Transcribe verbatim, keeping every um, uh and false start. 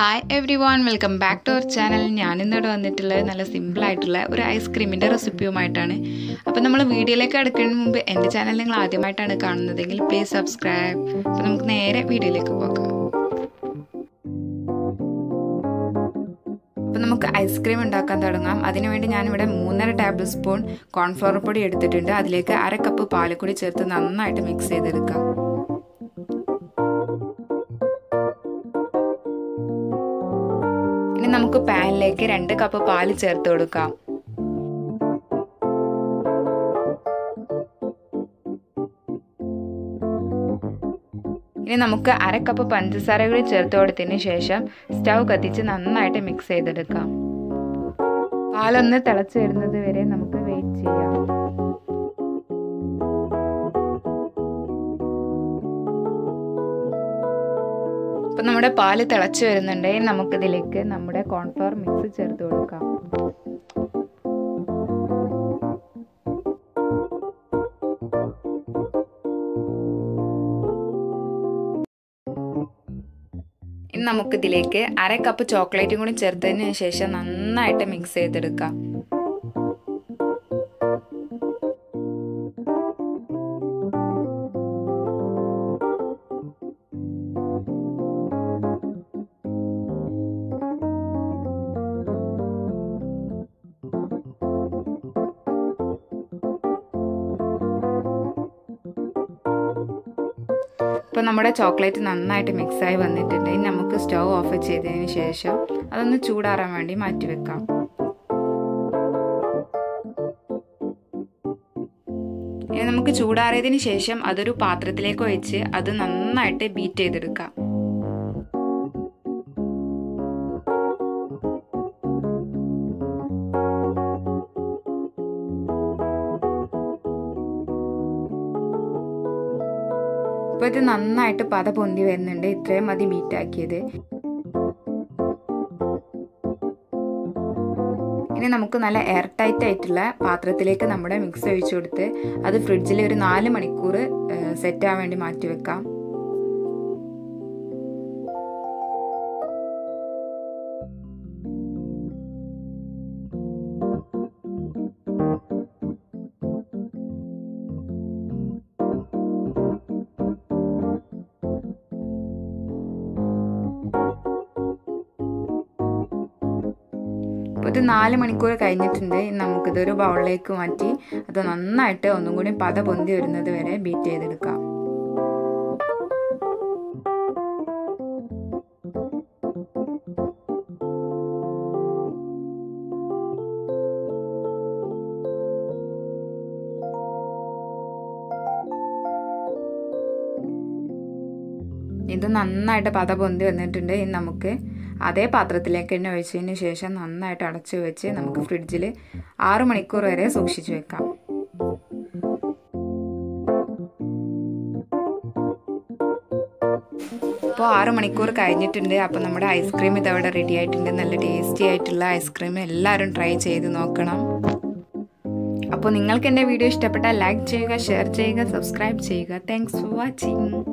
Hi everyone, welcome back to our channel. ഞാൻ ഇന്നിവിടെ വന്നിട്ടുള്ളത് നല്ല സിമ്പിൾ ആയിട്ടുള്ള ഒരു ഐസ്ക്രീമിൻ്റെ റെസിപ്പിയുമായിട്ടാണ്. അപ്പോൾ നമ്മൾ വീഡിയോയിലേക്ക് അടുക്കുന്നതിന് മുമ്പ് എൻ്റെ ചാനൽ നിങ്ങൾ ആദ്യമായിട്ടാണ് കാണുന്നതെങ്കിൽ പ്ലീസ് സബ്സ്ക്രൈബ്. അപ്പോൾ നമുക്ക് നേരെ വീഡിയോയിലേക്ക് പോകാം. അപ്പോൾ നമുക്ക് ഐസ്ക്രീം ഉണ്ടാക്കാൻ തുടങ്ങാം. അതിനുവേണ്ടി ഞാനിവിടെ മൂന്നര ടേബിൾ സ്പൂൺ കോൺഫ്ലവർ പൊടി എടുത്തിട്ടുണ്ട്. അതിലേക്ക് അര കപ്പ് പാൽ കൂടി ചേർത്ത് നന്നായിട്ട് മിക്സ് ചെയ്തെടുക്കാം. ഇനി നമുക്ക് പാനിലേക്ക് രണ്ട് കപ്പ് പാല് ചേർത്ത് കൊടുക്കാം. ഇനി നമുക്ക് അര കപ്പ് പഞ്ചസാര കൂടി ചേർത്ത് കൊടുത്തതിന് ശേഷം സ്റ്റൗ കത്തിച്ച് നന്നായിട്ട് മിക്സ് ചെയ്തെടുക്കാം. പാലൊന്ന് തിളച്ച് വരുന്നത് വരെ നമുക്ക് വെയിറ്റ് ചെയ്യാം. അപ്പോൾ നമ്മുടെ പാല് തിളച്ച് വരുന്നുണ്ടെങ്കിൽ നമുക്കിതിലേക്ക് നമ്മുടെ കോൺഫ്ലവർ മിക്സ് ചേർത്ത് കൊടുക്കാം. ഇനി നമുക്കിതിലേക്ക് അര കപ്പ് ചോക്ലേറ്റും കൂടി ചേർത്തതിന് ശേഷം നന്നായിട്ട് മിക്സ് ചെയ്തെടുക്കാം. ഇപ്പോൾ നമ്മുടെ ചോക്ലേറ്റ് നന്നായിട്ട് മിക്സായി വന്നിട്ടുണ്ട്. ഇനി നമുക്ക് സ്റ്റൗ ഓഫ് ചെയ്തതിന് ശേഷം അതൊന്ന് ചൂടാറാൻ വേണ്ടി മാറ്റി വെക്കാം. ഇനി നമുക്ക് ചൂടാറിയതിന് ശേഷം അതൊരു പാത്രത്തിലേക്ക് ഒഴിച്ച് അത് നന്നായിട്ട് ബീറ്റ് ചെയ്തെടുക്കാം. ഇപ്പോൾ ഇത് നന്നായിട്ട് പത പൊന്തി വരുന്നുണ്ട്. ഇത്രയും മതി ബീറ്റാക്കിയത്. ഇനി നമുക്ക് നല്ല എയർ ടൈറ്റ് ആയിട്ടുള്ള പാത്രത്തിലേക്ക് നമ്മുടെ മിക്സ് ഒഴിച്ചു കൊടുത്ത് അത് ഫ്രിഡ്ജിൽ ഒരു നാല് മണിക്കൂർ സെറ്റ് ആവാൻ വേണ്ടി മാറ്റി വെക്കാം. അപ്പോൾ ഇത് നാല് മണിക്കൂർ കഴിഞ്ഞിട്ടുണ്ട്. നമുക്കിതൊരു ബൗളിലേക്ക് മാറ്റി അത് നന്നായിട്ട് ഒന്നും കൂടി പത പൊന്തി വരുന്നത് വരെ ബീറ്റ് ചെയ്തെടുക്കാം. ഇത് നന്നായിട്ട് പത പൊന്തി വന്നിട്ടുണ്ട്. ഇനി നമുക്ക് അതേ പാത്രത്തിലേക്ക് തന്നെ ഒഴിച്ചതിന് ശേഷം നന്നായിട്ട് അടച്ചു വെച്ച് നമുക്ക് ഫ്രിഡ്ജിൽ ആറ് മണിക്കൂർ വരെ സൂക്ഷിച്ചു വെക്കാം. ഇപ്പോൾ ആറ് മണിക്കൂർ കഴിഞ്ഞിട്ടുണ്ട്. അപ്പോൾ നമ്മുടെ ഐസ്ക്രീം ഇതവിടെ റെഡി ആയിട്ടുണ്ട്. നല്ല ടേസ്റ്റി ആയിട്ടുള്ള ഐസ്ക്രീം എല്ലാവരും ട്രൈ ചെയ്ത് നോക്കണം. അപ്പോൾ നിങ്ങൾക്ക് എൻ്റെ വീഡിയോ ഇഷ്ടപ്പെട്ടാൽ ലൈക്ക് ചെയ്യുക, ഷെയർ ചെയ്യുക, സബ്സ്ക്രൈബ് ചെയ്യുക. Thanks for watching.